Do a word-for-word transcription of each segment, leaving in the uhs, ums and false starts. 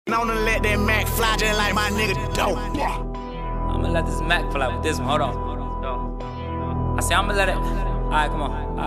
Known to let that Mac fly just like my nigga dope. I'ma let this Mac fly with this one. Hold on. I say I'ma let it. Alright, come on.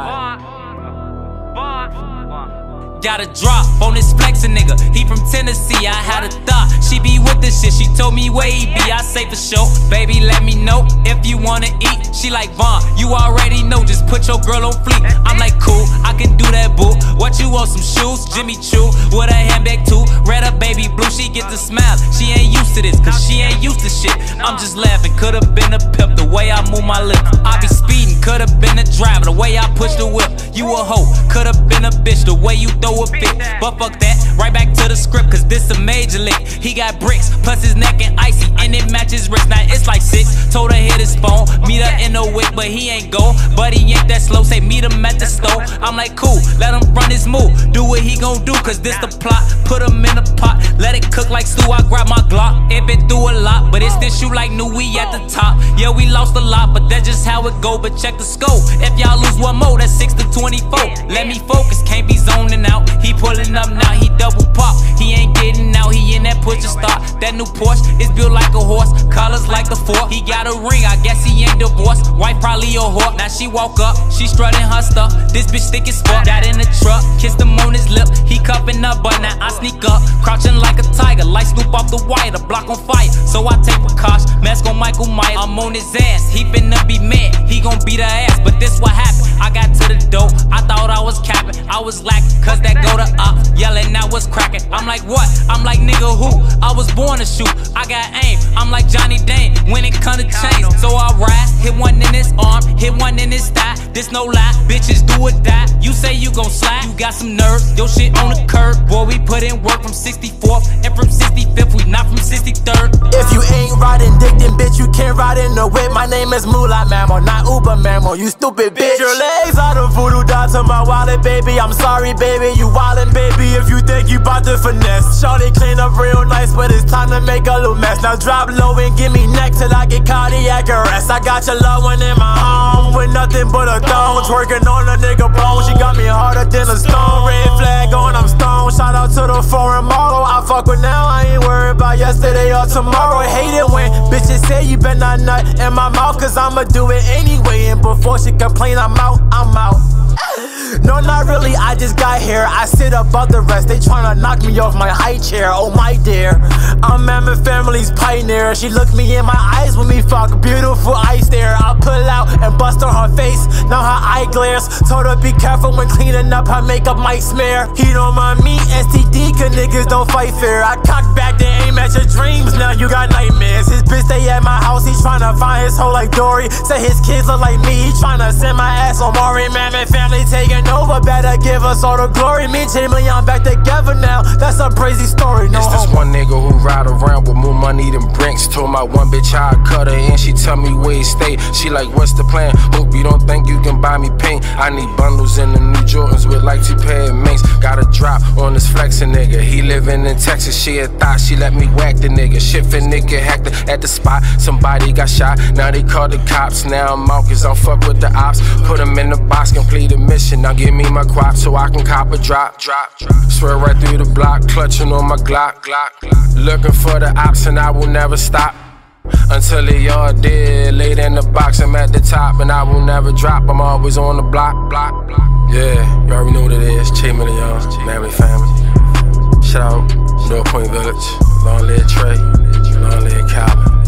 Alright. Got a drop on this flexin' nigga. He from Tennessee. I had a thought she be with this shit. She told me where he be. I say for sure. Baby, let me know if you wanna eat. She like, Vaughn, you already know. Just put your girl on fleek. I'm like, cool, I can do that, boo. What you want? Some shoes? Jimmy Choo with a handbag too. Red up, baby blue. She get the smile. She ain't used to this, cause she ain't used to shit. I'm just laughing. Could've been a pimp the way I move my lips. I be speeding. Could've been a driver the way I push the whip. You a hoe. Could've been a bitch the way you throw a fit. But fuck that, right back to the script, cause this a major lick. He got bricks, plus his neck and icy, and it matches wrist. Now it's like six. Told her hit his phone, meet her in the wick, but he ain't go. But he ain't that slow, say meet him at the store. I'm like, cool, let him run his move. Do what he gon' do, cause this the plot. Put him in a pot, let it cook like stew. I grab my Glock, it been through a lot, but it's this shoe like new, we at the top. Yeah, we lost a lot, but that's just how it go. But check the scope, if y'all lose one more, that's six to twenty-four. Let me focus, can't be zoning out. He pulling up now, he double pop. He ain't getting out, he in that push to start. That new Porsche is built like a horse, colors like a fork. He got a ring, I guess he ain't divorced. Wife probably a whore. Now she walk up, she strutting her stuff. This bitch thick as fuck. Got in the truck, kissed him on his lip. He cupping up, but now I sneak up, crouching like a tiger, like Snoop off the wire, the block on fire. So I take precaution, mask on Michael Myers. I'm on his ass, he finna be mad. He gon' beat her ass, but this what happened. I got to the door, I thought I was capping. I was lacking, cause that go to up, yelling I was cracking. I'm like, what? I'm like, nigga, who? I was born to shoot, I got aim. I'm like Johnny Dane when it come to chains. So I rise, hit one in his arm, hit one in his thigh. This no lie, bitches do or die. You say you gon' slide, you got some nerves, your shit on the curb. Boy, we put in work from sixty-fourth and from sixty-fifth, we not from sixty-third. If you ain't riding dick, then bitch, you can't ride in the whip. My name is Moolah Mammo, not Uber Mammo, you stupid bitch. Your legs are the voodoo dots to my wallet, baby. I'm sorry, baby, you wildin', baby, if you think you bout to finesse. Shorty clean up real nice, but it's time to make a little mess. Now drop low and give me neck till I get cardiac arrest. I got your loved one in my home with nothing but a thong, twerking on a nigga bone. She got me harder than a stone. Red flag on, I'm stone. Shout out to the foreign model. I fuck with now, I ain't worried about yesterday or tomorrow. Hate it when bitches say you better not nut in my mouth, cause I'ma do it anyway. And before she complain, I'm out, I'm out. No, not really, I just got here. I sit above the rest, they tryna knock me off my high chair. Oh my dear, I'm Mammoth Family's pioneer. She looked me in my eyes when we fuck, beautiful eyes there. I pull out and bust on her face, now her eye glares. Told her be careful when cleaning up, her makeup might smear. He don't mind me, S T D, cause niggas don't fight fair. I cock back to aim at your dreams, now you got nightmares. His bitch stay at my house, he tryna find his hoe like Dory. Say his kids look like me, he tryna send my ass on Maury. Mammoth Family taking over, better give us all the glory. Me and Jimmy, I'm back together now, that's a crazy story, no It's this homo. one nigga who ride around with more money than Brinks. Told my one bitch how I cut her and she tell me where he stay. She like, what's the plan? Hope you don't think you can buy me paint. I need bundles in them new Jordans with like two pair of minks. Got a drop on this flexin' nigga, he living in Texas. She had thought she let me whack the nigga. Shit for nigga hacked at the spot, somebody got shot. Now they call the cops, now I'm out cause I'm fuck with the ops. Put him in the box, complete the mission. Now give me my quap so I can cop a drop, drop, drop. Swear right through the block, clutching on my Glock, Glock, Glock. Looking for the ops and I will never stop until they all dead. Laid in the box, I'm at the top and I will never drop. I'm always on the block, block, block. Yeah, you already know what it is. Che Million, Mammoth Family. Shout out North Point Village. Long live Trey, long live Calvin.